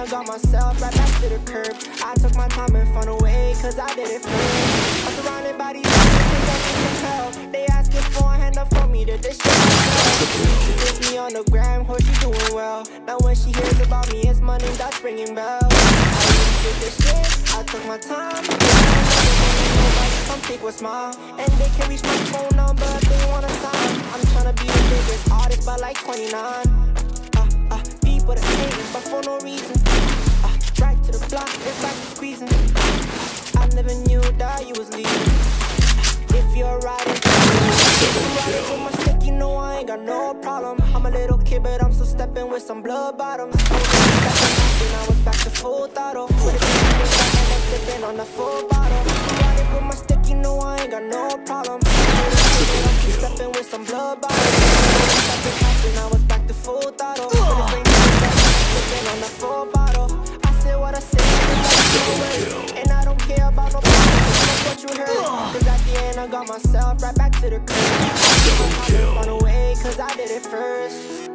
I got myself right back to the curb. I took my time and found a way, cause I did it first. I'm surrounded by these niggas that can compel. They asking for a hand up for me to dish it. Kiss me on the gram, hope she doing well. Now when she hears about me, it's my name that's ringing bells. I really did this shit, I took my time. Come take what's mine, and they can reach my phone number if they wanna sign. I'm tryna be the biggest artist by like 29. People that hating, but for no reason. Right to the block, it's like squeezing. I never knew that you was leaving. If you're riding with my stick, you know I ain't got no problem. I'm a little kid, but I'm still stepping with some blood bottoms. Then I was back to full throttle. With a sipping on the full bottle. Riding with my stick, you know I ain't got no problem. I'm still stepping with some blood bottles. Then I was back to full throttle. On the full bottle, I said what I said, and I don't care about no what you heard. Cause at the end I got myself right back to the curb. I'm on a way, cause I did it first.